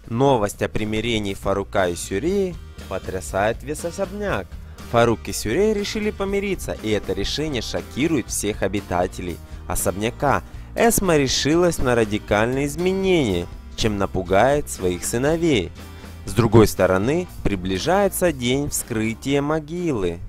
Новость о примирении Фарука и Сюреи потрясает весь особняк. Фарук и Сюрея решили помириться, и это решение шокирует всех обитателей особняка. Эсма решилась на радикальные изменения, чем напугает своих сыновей. С другой стороны, приближается день вскрытия могилы.